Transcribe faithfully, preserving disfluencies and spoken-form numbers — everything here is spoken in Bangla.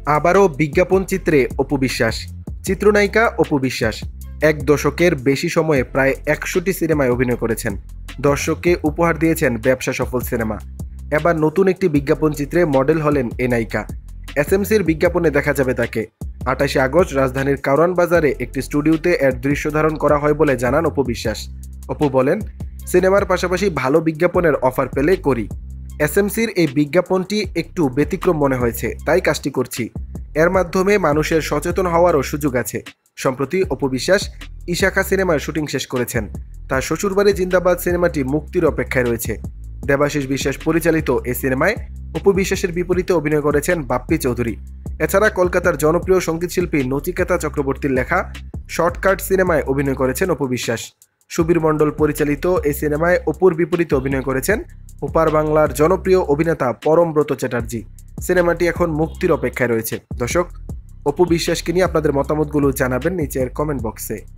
আবারও বিজ্ঞাপন চিত্রে অপু বিশ্বাস। চিত্রনায়িকা অপু বিশ্বাস এক দশকের বেশি সময়ে প্রায় একশোটি সিনেমায় অভিনয় করেছেন। দর্শককে উপহার দিয়েছেন ব্যবসা সফল সিনেমা। এবার নতুন একটি বিজ্ঞাপন চিত্রে মডেল হলেন এ নায়িকা। এসএমসির বিজ্ঞাপনে দেখা যাবে তাকে। আঠাশে আগস্ট রাজধানীর কারওয়ান বাজারে একটি স্টুডিওতে এর দৃশ্য ধারণ করা হয় বলে জানান অপু বিশ্বাস। অপু বলেন, সিনেমার পাশাপাশি ভালো বিজ্ঞাপনের অফার পেলে করি। এসএমসির এই বিজ্ঞাপনটি একটু ব্যতিক্রম মনে হয়েছে, তাই কাজটি করছি। এর মাধ্যমে মানুষের সচেতন হওয়ারও সুযোগ আছে। সম্প্রতি অপু বিশ্বাস ইশাখা সিনেমার শুটিং শেষ করেছেন। তার শ্বশুরবাড়ি জিন্দাবাদ সিনেমাটি মুক্তির অপেক্ষায় রয়েছে। দেবাশিস বিশ্বাস পরিচালিত এই সিনেমায় অপু বিশ্বাসের বিপরীতে অভিনয় করেছেন বাপ্পি চৌধুরী। এছাড়া কলকাতার জনপ্রিয় সঙ্গীতশিল্পী নচিকেতা চক্রবর্তীর লেখা শর্টকাট সিনেমায় অভিনয় করেছেন অপু বিশ্বাস। সুবীর মণ্ডল পরিচালিত এই সিনেমায় অপুর বিপরীতে অভিনয় করেছেন ওপার বাংলার জনপ্রিয় অভিনেতা পরমব্রত চ্যাটার্জি। সিনেমাটি এখন মুক্তির অপেক্ষায় রয়েছে। দর্শক, অপু বিশ্বাসকে নিয়ে আপনাদের মতামতগুলো জানাবেন নিচের কমেন্ট বক্সে।